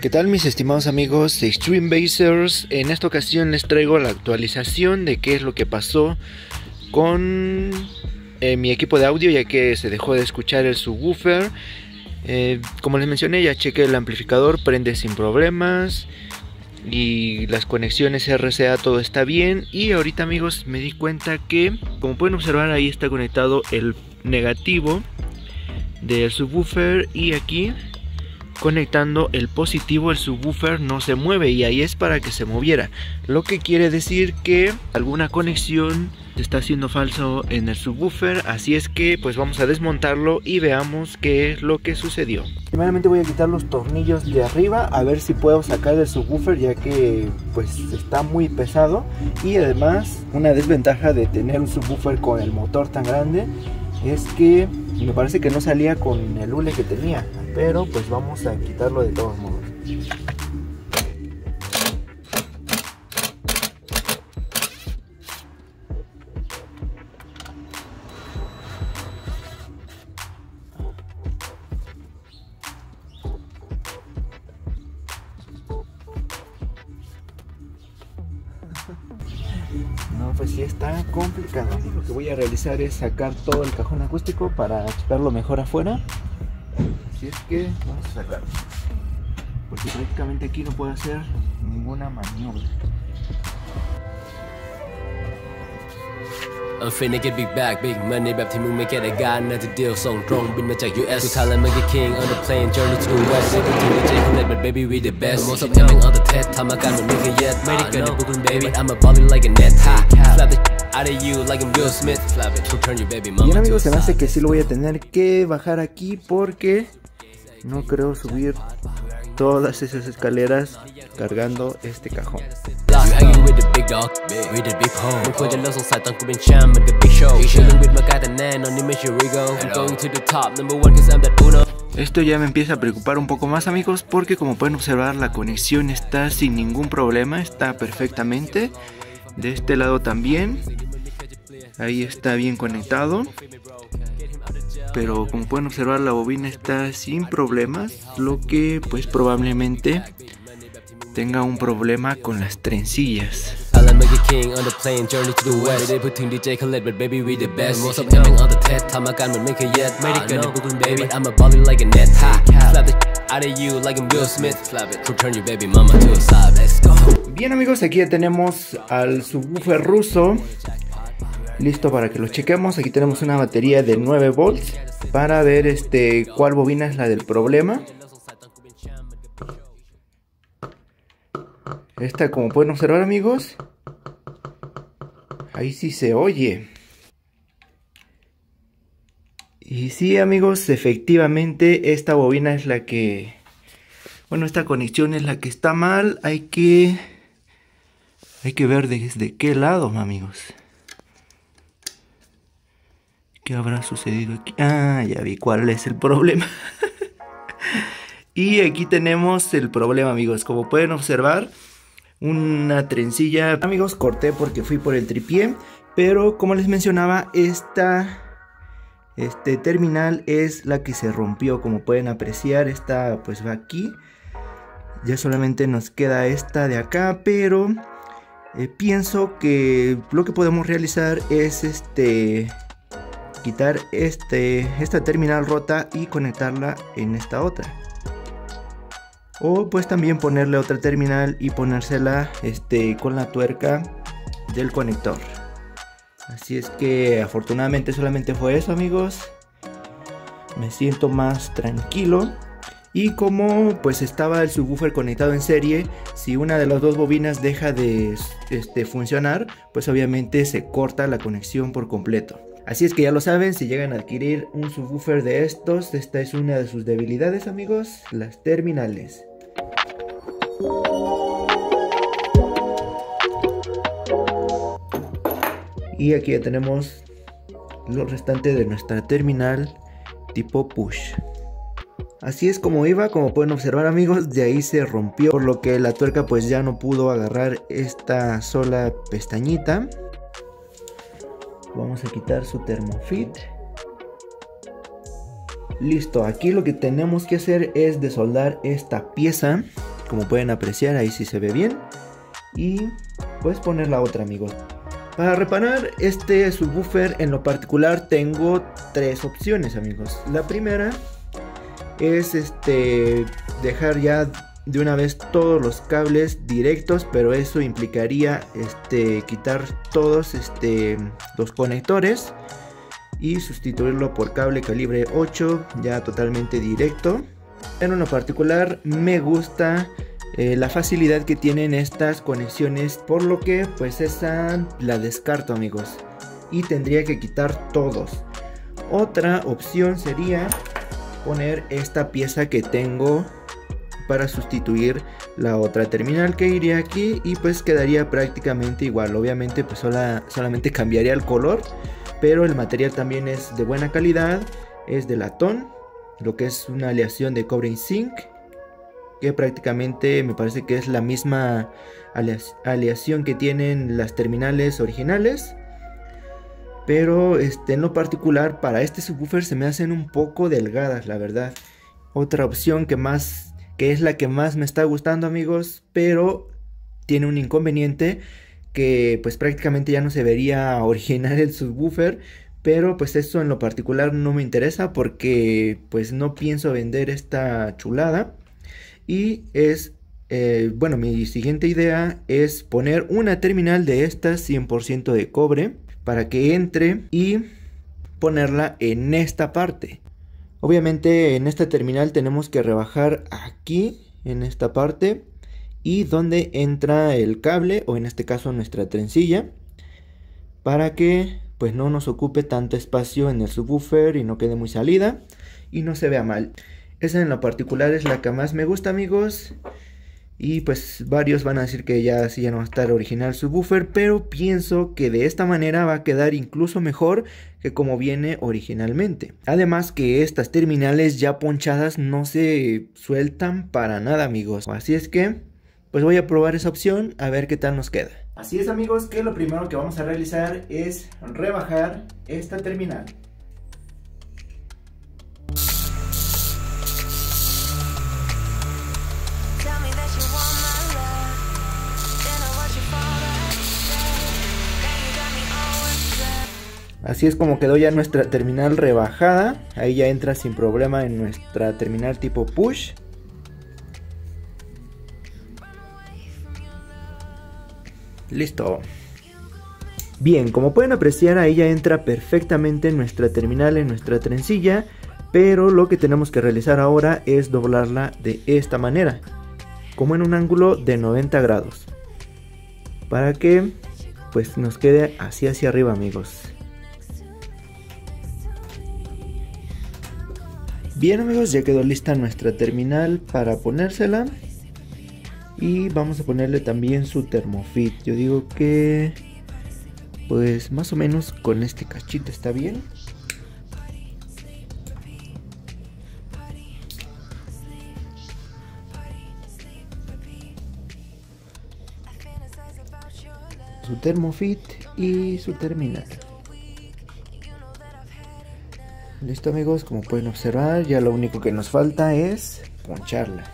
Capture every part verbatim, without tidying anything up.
¿Qué tal mis estimados amigos de Extreme Basers? En esta ocasión les traigo la actualización de qué es lo que pasó con eh, mi equipo de audio, ya que se dejó de escuchar el subwoofer. Eh, como les mencioné, ya chequé el amplificador, prende sin problemas y las conexiones R C A, todo está bien. Y ahorita amigos me di cuenta que, como pueden observar, ahí está conectado el negativo del subwoofer y aquí conectando el positivo, el subwoofer no se mueve y ahí es para que se moviera, lo que quiere decir que alguna conexión está haciendo falso en el subwoofer. Así es que pues vamos a desmontarlo y veamos qué es lo que sucedió. Primeramente voy a quitar los tornillos de arriba a ver si puedo sacar el subwoofer, ya que pues está muy pesado. Y además una desventaja de tener un subwoofer con el motor tan grande es que me parece que no salía con el hule que tenía, pero pues vamos a quitarlo de todos modos. No, pues sí está complicado. Lo que voy a realizar es sacar todo el cajón acústico para checarlo mejor afuera. Así es que vamos a sacarlo, porque prácticamente aquí no puedo hacer ninguna maniobra. I'm finna get big bag, big money แบบที่มึงไม่แค่ได้การน่าจะเดียวส่งตรงบินมาจาก ยู เอส to Thailand มา get king on the plane journey to the west ไม่ได้ถึงดีเจคนเล่น but baby we the best most of them on the test ทำอาการเหมือนไม่เคย yet ไม่ได้เกิดใน Brooklyn baby I'm a bobby like a net ha slap the out of you like I'm Will Smith slap it return your baby mama. Bien amigos, se me hace que sí lo voy a tener que bajar aquí porque no creo subir todas esas escaleras cargando este cajón. Esto ya me empieza a preocupar un poco más amigos, porque como pueden observar la conexión está sin ningún problema, está perfectamente. De este lado también, ahí está bien conectado. Pero como pueden observar la bobina está sin problemas, lo que pues probablemente tenga un problema con las trencillas. Bien amigos, aquí ya tenemos al subwoofer ruso listo para que lo chequemos. Aquí tenemos una batería de nueve volts para ver este cuál bobina es la del problema. Esta, como pueden observar amigos, ahí sí se oye. Y sí amigos, efectivamente esta bobina es la que, bueno, esta conexión es la que está mal. Hay que hay que ver desde qué lado amigos. ¿Qué habrá sucedido aquí? Ah, ya vi cuál es el problema. Y aquí tenemos el problema amigos. Como pueden observar, una trencilla. Amigos, corté porque fui por el tripié, pero como les mencionaba, esta este terminal es la que se rompió. Como pueden apreciar, esta pues va aquí. Ya solamente nos queda esta de acá, pero eh, pienso que lo que podemos realizar es este quitar este, esta terminal rota y conectarla en esta otra, o pues también ponerle otra terminal y ponérsela este, con la tuerca del conector. Así es que afortunadamente solamente fue eso amigos. Me siento más tranquilo. Y como pues estaba el subwoofer conectado en serie, si una de las dos bobinas deja de este, funcionar, pues obviamente se corta la conexión por completo. Así es que ya lo saben, si llegan a adquirir un subwoofer de estos, esta es una de sus debilidades amigos, las terminales. Y aquí ya tenemos lo restante de nuestra terminal tipo push. Así es como iba, como pueden observar amigos, de ahí se rompió, por lo que la tuerca pues ya no pudo agarrar esta sola pestañita. Vamos a quitar su termofit. Listo, aquí lo que tenemos que hacer es desoldar esta pieza como pueden apreciar ahí sí se ve bien. Y puedes poner la otra, amigos. Para reparar este subwoofer en lo particular tengo tres opciones, amigos. La primera es este dejar ya de una vez todos los cables directos, pero eso implicaría este quitar todos este los conectores y sustituirlo por cable calibre ocho ya totalmente directo. En lo particular me gusta eh, la facilidad que tienen estas conexiones, por lo que pues esa la descarto, amigos, y tendría que quitar todos. Otra opción sería poner esta pieza que tengo para sustituir la otra terminal, que iría aquí y pues quedaría prácticamente igual. Obviamente pues sola, solamente cambiaría el color, pero el material también es de buena calidad, es de latón, lo que es una aleación de cobre y zinc, que prácticamente me parece que es la misma aleación que tienen las terminales originales. Pero este, en lo particular para este subwoofer se me hacen un poco delgadas, la verdad. Otra opción que más, que es la que más me está gustando, amigos, pero tiene un inconveniente, que pues prácticamente ya no se vería original el subwoofer. Pero pues eso en lo particular no me interesa, porque pues no pienso vender esta chulada. Y es, eh, bueno, mi siguiente idea es poner una terminal de estas cien por ciento de cobre, para que entre y ponerla en esta parte. Obviamente en esta terminal tenemos que rebajar aquí en esta parte y donde entra el cable, o en este caso nuestra trencilla, para que pues no nos ocupe tanto espacio en el subwoofer y no quede muy salida y no se vea mal. Esa en lo particular es la que más me gusta, amigos. Y pues varios van a decir que ya sí ya no va a estar original subwoofer, pero pienso que de esta manera va a quedar incluso mejor que como viene originalmente. Además que estas terminales ya ponchadas no se sueltan para nada, amigos. Así es que pues voy a probar esa opción a ver qué tal nos queda. Así es, amigos, que lo primero que vamos a realizar es rebajar esta terminal. Así es como quedó ya nuestra terminal rebajada. Ahí ya entra sin problema en nuestra terminal tipo push. Listo. Bien, como pueden apreciar, ahí ya entra perfectamente en nuestra terminal, en nuestra trencilla. Pero lo que tenemos que realizar ahora es doblarla de esta manera, como en un ángulo de noventa grados, para que pues nos quede así hacia arriba, amigos. Bien, amigos, ya quedó lista nuestra terminal para ponérsela. Y vamos a ponerle también su termofit. Yo digo que pues más o menos con este cachito está bien. Su termofit y su terminal. Listo, amigos, como pueden observar, ya lo único que nos falta es poncharla.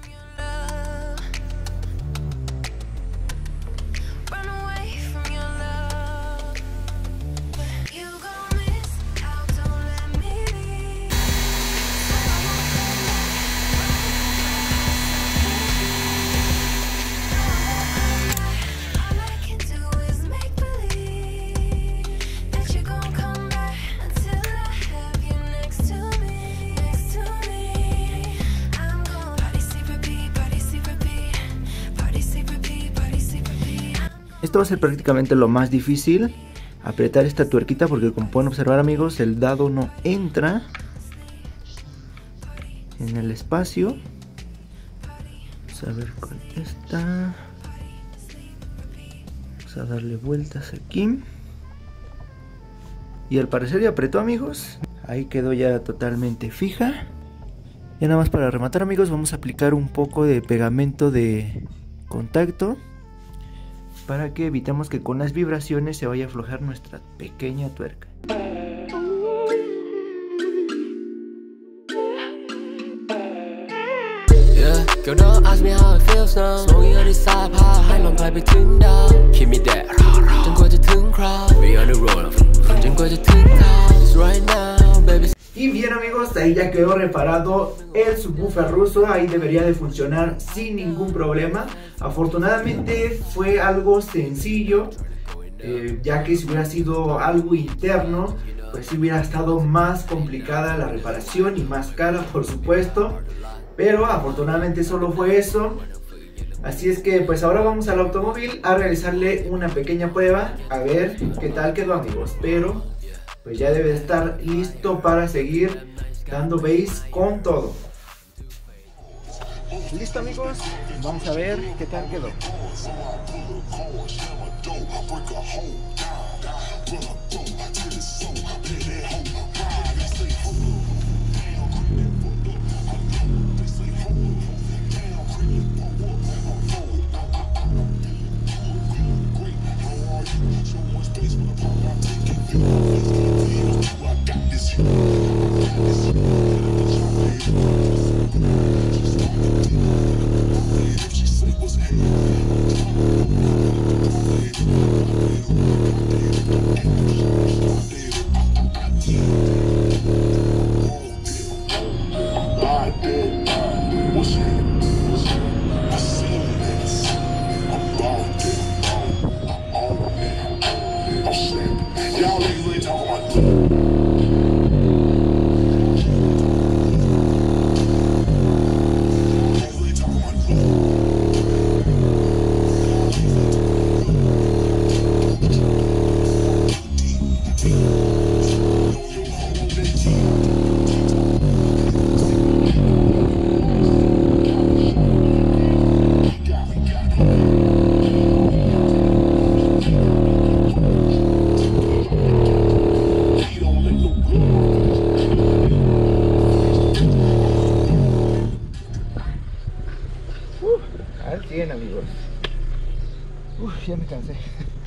Esto va a ser prácticamente lo más difícil, apretar esta tuerquita, porque como pueden observar, amigos, el dado no entra en el espacio. Vamos a ver con esta. Vamos a darle vueltas aquí. Y al parecer ya apretó, amigos. Ahí quedó ya totalmente fija. Y nada más para rematar, amigos, vamos a aplicar un poco de pegamento de contacto, para que evitemos que con las vibraciones se vaya a aflojar nuestra pequeña tuerca. Yeah. Girl, don't ask me how it feels now. Smoking on this side pie ให้ลองไกลไปถึงดาว Keep me there จนกว่าจะถึง crowd We on the road จนกว่าจะถึง house Right now, baby. Y bien amigos, ahí ya quedó reparado el subwoofer ruso, ahí debería de funcionar sin ningún problema. Afortunadamente fue algo sencillo, eh, ya que si hubiera sido algo interno, pues sí hubiera estado más complicada la reparación y más cara, por supuesto. Pero afortunadamente solo fue eso. Así es que pues ahora vamos al automóvil a realizarle una pequeña prueba, a ver qué tal quedó amigos. Pero pues ya debe de estar listo para seguir dando bass con todo. Listo amigos, vamos a ver qué tal quedó. Al cien amigos. Uf, ya me cansé.